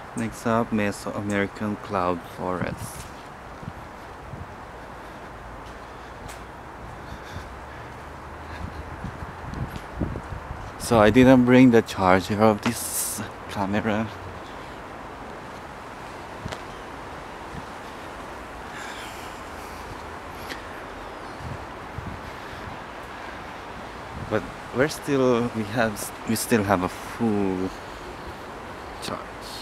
Next up, Meso-American cloud forest. So I didn't bring the charger of this camera. But we still have a full charge.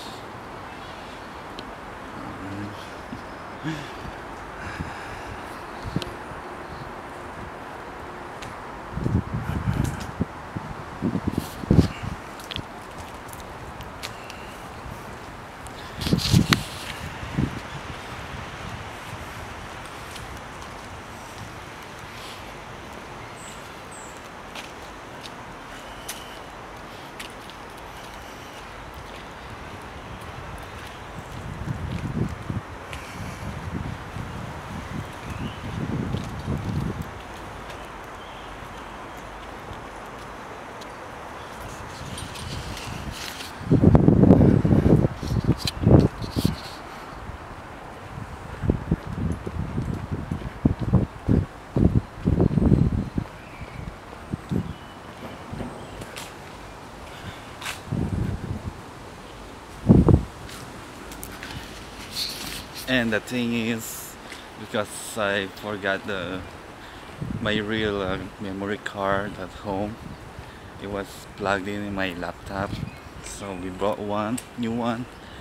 And the thing is, because I forgot my real memory card at home, it was plugged in my laptop. So we brought one new one.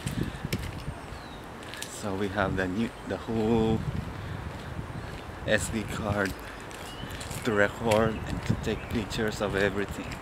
So we have the whole SD card to record and to take pictures of everything.